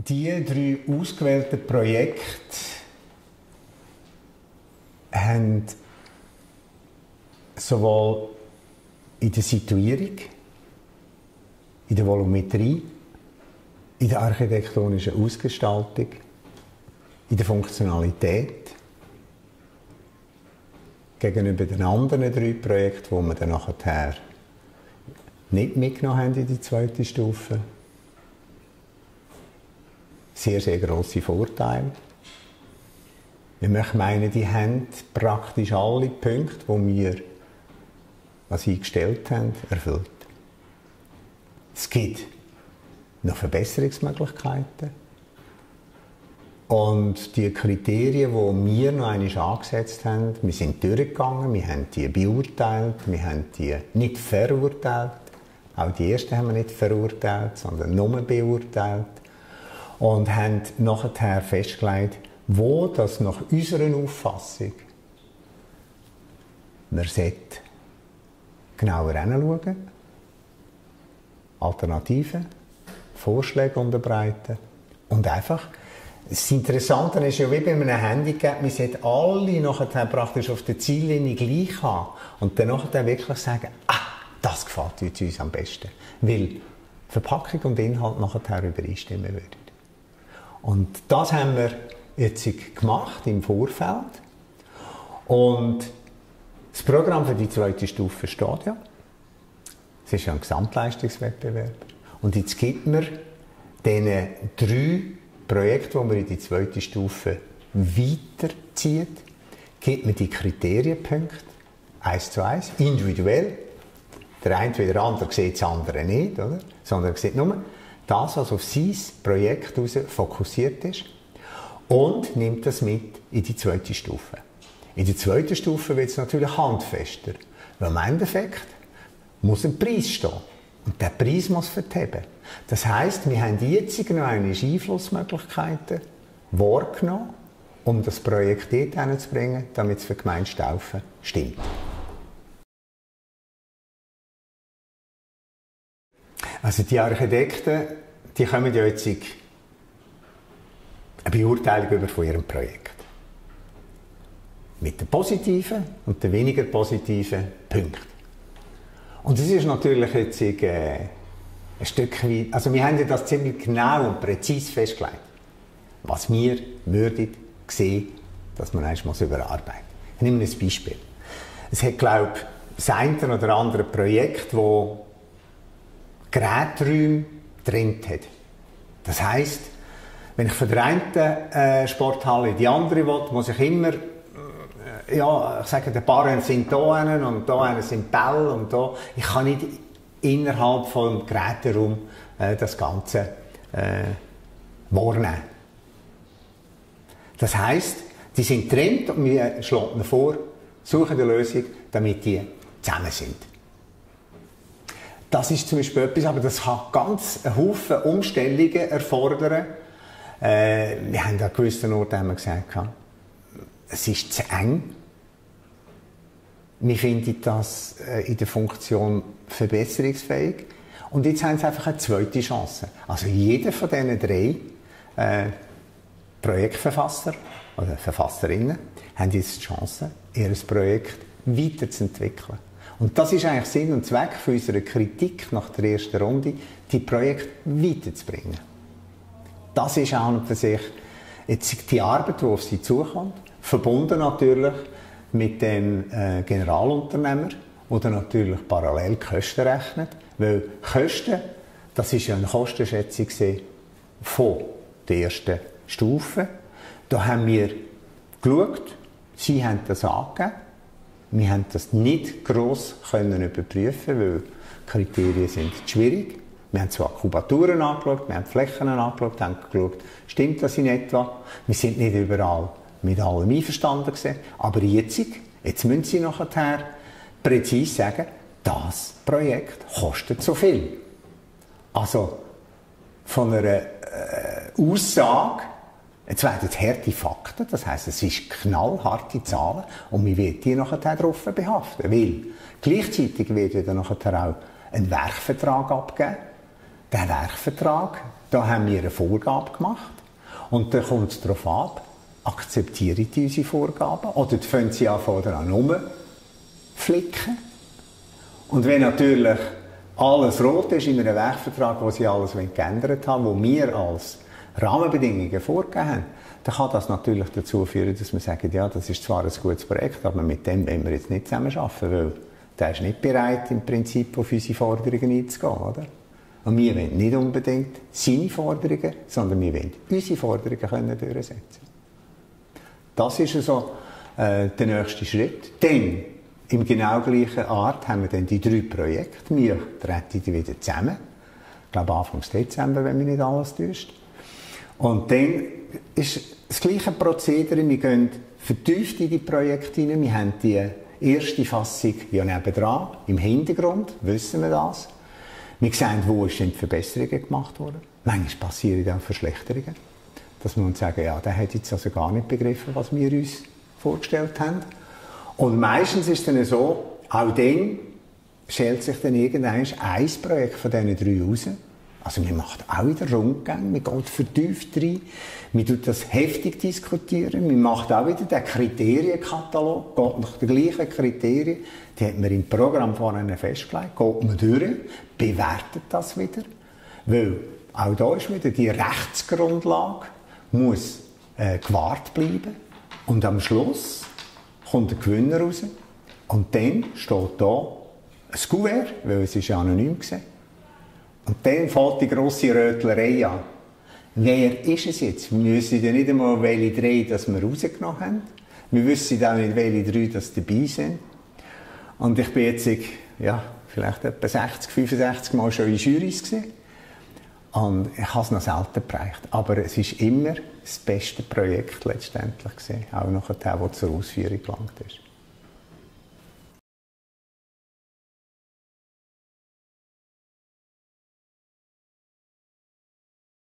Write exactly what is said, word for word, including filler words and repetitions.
Die drei ausgewählten Projekte haben sowohl in der Situierung, in der Volumetrie, in der architektonischen Ausgestaltung, in der Funktionalität gegenüber den anderen drei Projekten, die wir dann nachher nicht mitgenommen haben in die zweite Stufe, sehr, sehr grosse Vorteile. Ich möchte meinen, die haben praktisch alle Punkte, die wir, was sie gestellt haben, erfüllt. Es gibt noch Verbesserungsmöglichkeiten. Und die Kriterien, die wir noch einmal angesetzt haben, wir sind durchgegangen, wir haben die beurteilt, wir haben die nicht verurteilt. Auch die ersten haben wir nicht verurteilt, sondern nur beurteilt. Und haben nachher festgelegt, wo das nach unserer Auffassung man sollte genauer hinschauen, Alternativen, Vorschläge unterbreiten und einfach. Das Interessante ist ja wie bei einem Handicap, man sollte alle nachher praktisch auf der Ziellinie gleich haben und dann nachher wirklich sagen, ah, das gefällt uns am besten, weil Verpackung und Inhalt nachher übereinstimmen würden. Und das haben wir jetzt gemacht im Vorfeld. Und das Programm für die zweite Stufe steht ja. Es ist ja ein Gesamtleistungswettbewerb. Und jetzt gibt man diesen drei Projekten, die man in die zweite Stufe weiterzieht, gibt man die Kriterienpunkte eins zu eins, individuell. Der eine wie der andere sieht das andere nicht, oder? Sondern er sieht nur das, was auf sein Projekt heraus fokussiert ist, und nimmt das mit in die zweite Stufe. In der zweiten Stufe wird es natürlich handfester, weil im Endeffekt muss ein Preis stehen. Und der Preis muss verheben. Das heisst, wir haben jetzt noch eine Einflussmöglichkeiten wahrgenommen, um das Projekt dort hinzubringen, damit es für die Gemeinde Staufen stimmt. Also die Architekten, die kommen ja jetzt eine Beurteilung über von ihrem Projekt. Mit den positiven und den weniger positiven Punkten. Und es ist natürlich jetzt äh, ein Stück weit, also wir haben ja das ziemlich genau und präzise festgelegt, was wir würden sehen, dass man eigentlich muss überarbeiten muss. Ich nehme ein Beispiel. Es hat, glaube ich, das eine oder andere Projekt, das Geräträume getrennt hat. Das heisst, wenn ich von der einen äh, Sporthalle in die andere will, muss ich immer, äh, ja, ich sage, die Barren sind da einen und da einen sind Bälle und da. Ich kann nicht innerhalb vom Geräteraum äh, das Ganze äh, wahrnehmen. Das heisst, die sind getrennt und wir schlagen ihnen vor, suchen eine Lösung, damit die zusammen sind. Das ist zum Beispiel etwas, aber das kann ganz einen Haufen Umstellungen erfordern. Äh, wir haben an gewissen Orten gesagt, es ist zu eng. Wir finden das in der Funktion verbesserungsfähig. Und jetzt haben sie einfach eine zweite Chance. Also jeder von diesen drei äh, Projektverfasser oder Verfasserinnen haben jetzt die Chance, ihr Projekt weiterzuentwickeln. Und das ist eigentlich Sinn und Zweck für unsere Kritik nach der ersten Runde, die Projekte weiterzubringen. Das ist auch für sich jetzt die Arbeit, die auf sie zukommt, verbunden natürlich mit dem äh, Generalunternehmer, der natürlich parallel die Kosten rechnet, weil Kosten, das ist ja eine Kostenschätzung von der ersten Stufe. Da haben wir geschaut, sie haben das angegeben. Wir haben das nicht gross können überprüfen, weil die Kriterien sind schwierig. Wir haben zwar Kubaturen angeschaut, wir haben Flächen angeschaut, haben geschaut, stimmt das in etwa? Wir sind nicht überall mit allem einverstanden gewesen, aber jetzt, jetzt müssen Sie nachher präzise sagen, das Projekt kostet so viel. Also von einer äh, Aussage, jetzt werden es harte Fakten, das heisst, es ist knallharte Zahlen und wir werden die nachher darauf behaften, weil gleichzeitig wird ja dann nachher auch ein Werkvertrag abgeben. Der Werkvertrag da haben wir eine Vorgabe gemacht. Und dann kommt es darauf ab, akzeptieren die unsere Vorgaben oder fangen sie an, daran rumflicken. Und wenn natürlich alles rot ist in einem Werkvertrag, wo sie alles geändert haben, wo wir als Rahmenbedingungen vorgegeben haben, dann kann das natürlich dazu führen, dass wir sagen, ja, das ist zwar ein gutes Projekt, aber mit dem wollen wir jetzt nicht zusammenarbeiten, weil der ist nicht bereit, im Prinzip auf unsere Forderungen einzugehen, oder? Und wir wollen nicht unbedingt seine Forderungen, sondern wir wollen unsere Forderungen können durchsetzen. Das ist also äh, der nächste Schritt. Dann, im genau gleichen Art, haben wir dann die drei Projekte. Wir treten die wieder zusammen. Ich glaube, Anfang Dezember, wenn mich nicht alles täuscht. Und dann ist das gleiche Prozedere. Wir gehen vertieft in die Projekte hinein. Wir haben die erste Fassung ja nebendran, im Hintergrund, wissen wir das. Wir sehen, wo sind die Verbesserungen gemacht worden. Manchmal passieren dann Verschlechterungen. Dass wir uns sagen, ja, der hat jetzt also gar nicht begriffen, was wir uns vorgestellt haben. Und meistens ist es dann so, auch dann schält sich dann irgendein ein Projekt von diesen drei raus. Also man macht auch wieder Rundgänge, man geht vertieft rein, man tut das heftig diskutieren, man macht auch wieder den Kriterienkatalog, geht nach den gleichen Kriterien, die hat man im Programm vorne festgelegt, geht man durch, bewertet das wieder, weil auch da ist wieder die Rechtsgrundlage, muss äh, gewahrt bleiben und am Schluss kommt der Gewinner raus und dann steht da ein Kuvert, weil es ist ja anonym war. Und dann fängt die grosse Rötlerei an. Wer ist es jetzt? Wir wissen ja nicht einmal, welche drei das wir rausgenommen haben. Wir wissen auch nicht, welche drei das dabei sind. Und ich bin jetzt, ja, vielleicht etwa sechzig, fünfundsechzig Mal schon in Jurys gewesen. Und ich habe es noch selten gereicht. Aber es ist immer das beste Projekt letztendlich gewesen. Auch nachher, das zur Ausführung gelangt ist.